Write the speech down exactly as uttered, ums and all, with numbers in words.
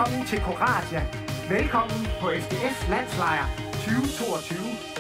velkommen til Koratia. Velkommen på F D F Landslejr tyve toogtyve.